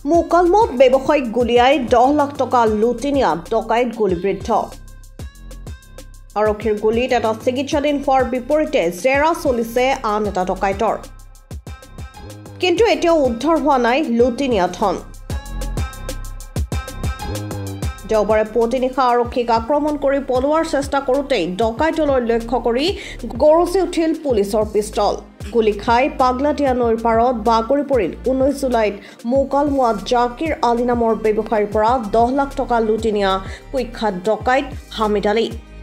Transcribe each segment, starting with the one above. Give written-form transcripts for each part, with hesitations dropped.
মুকালমত ব্যৱসায়িক গুলিয়াই 10 লাখ টকা লুটি নিয়া ডকাইত গুলিবৃদ্ধ আৰক্ষীৰ গুলিত এটা চিকিৎসাধীন হোৱাৰ বিপৰীতে জেৰা চলিছে আন এটা ডকাইতৰ কিন্তু এতিয়াও উদ্ধাৰ হোৱা নাই লুটি নিয়া ধন দেওবাৰে পুৱতিনিশা আৰক্ষীক আক্ৰমণ কৰি পলোৱাৰ চেষ্টা কৰোঁতেই ডকাইতলৈ লক্ষ্য কৰি গৰজি উঠিল পুলিচৰ পিষ্টল গুলি খাই পাগলাদিয়া নৈৰ পাৰত বাগৰি পৰিল 19 জুলাইত মুকালমুৱাত জাকিৰ আলী নামৰ ব্যৱসায়ীৰ পৰা 10 লাখ টকা লুটি নিয়া কুখ্যাত ডকাইত হামিদ আলী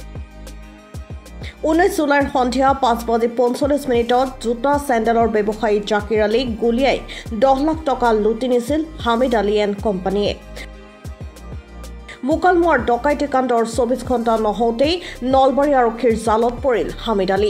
19 জুলাইৰ সন্ধিয়া 5:45 জোতা চেণ্ডেলৰ ব্যৱসায়ী জাকিৰ আলীক গুলিয়াই 10 লাখ টকা লুটি নিছিল হামিদ আলী এণ্ড কোম্পানীয়ে মুকালমুৱাৰ ডকাইতি কাণ্ডৰ 24 ঘণ্টা নহওঁতেই নলবাৰী আৰক্ষীৰ জালত পৰিল হামিদ আলী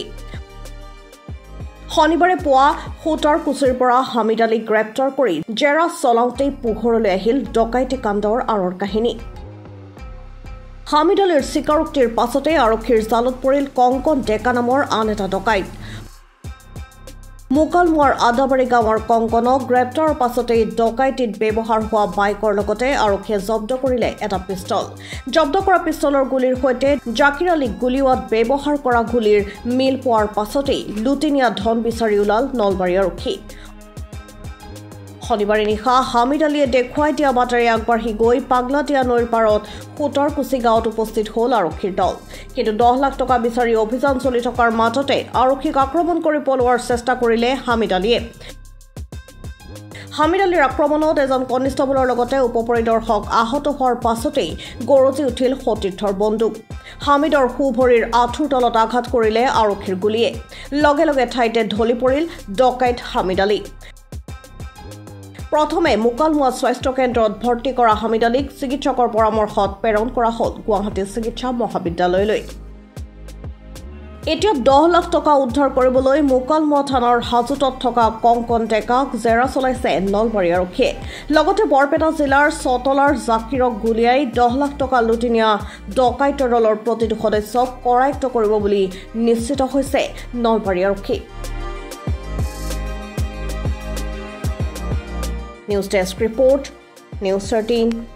শনিবাৰে পুৱা সুতাৰকুছিৰ পৰা হামিদ আলীক গ্ৰেপ্তাৰ কৰি জেৰা চলাওঁতেই পোহৰলৈ আহিল ডকাইতি কাণ্ডৰ আঁৰৰ কাহিনী হামিদ আলীৰ স্বীকাৰোক্তিৰ পাছতে আৰক্ষীৰ জালত পৰিল কংকন ডেকা নামৰ আন এটা ডকাইত মুকালমুৱাৰ আদাবাৰী গাঁৱৰ কংকনক গ্ৰেপ্তাৰৰ পাছতেই ডকাইতিত ব্যৱহাৰ হোৱা বাইকৰ লগতে আৰক্ষীয়ে জব্দ কৰিলে এটা পিষ্টল জব্দ কৰা পিষ্টলৰ গুলিৰ সৈতে জাকিৰ আলীক গুলিওৱাত ব্যৱহাৰ কৰা গুলিৰ মিল পোৱাৰ পাছতেই লুটি নিয়া ধন বিচাৰি ওলাল নলবাৰী আৰক্ষী শনিবাৰে নিশা হামিদ আলীয়ে দেখুৱাই দিয়া বাটেৰে আগবাঢ়ি গৈ পাগলাদিয়া নৈৰ পাৰত সুতাৰকুছি গাঁৱত উপস্থিত হ'ল আৰক্ষীৰ দল কিন্তু 10 লাখ টকা বিচাৰি অভিযান চলি থকাৰ মাজতে আৰক্ষীক আক্ৰমণ কৰি পলোৱাৰ চেষ্টা কৰিলে হামিদ আলীয়ে হামিদ আলীৰ আক্ৰমণত এজন কনিষ্টেবলৰ লগতে উপপৰিদৰ্শক আহত হোৱাৰ পাছতেই গৰজি উঠিল সতীৰ্থৰ বন্দুক হামিদৰ সুভৰিৰ আঁঠুৰ তলত আঘাত কৰিলে আৰক্ষীৰ গুলীয়ে লগে লগে ঠাইতে ঢলি পৰিল ডকাইত হামিদ আলী প্ৰথমে মুকালমুৱা স্বাস্থ্য কেন্দ্ৰত ভৰ্তি কৰা হামিদ আলীক চিকিৎসকৰ পৰামৰ্শত প্ৰেৰণ কৰা হ'ল গুৱাহাটী চিকিৎসা মহাবিদ্যালয়লৈ এতিয়া 10 লাখ টকা উদ্ধাৰ কৰিবলৈ মুকালমুৱা থানাৰ হাজোতত থকা কংকন ডেকাক জেৰা চলাইছে নলবাৰী আৰক্ষীয়ে লগতে বৰপেটা জিলাৰ চতলাৰ জাকিৰক গুলিয়াই 10 লাখ টকা লুটি নিয়া ডকাইতৰ দলৰ প্ৰতিটো সদস্যক কৰায়ত্ব কৰিব বুলি নিশ্চিত হৈছে নলবাৰী আৰক্ষী News Desk Report, News 13.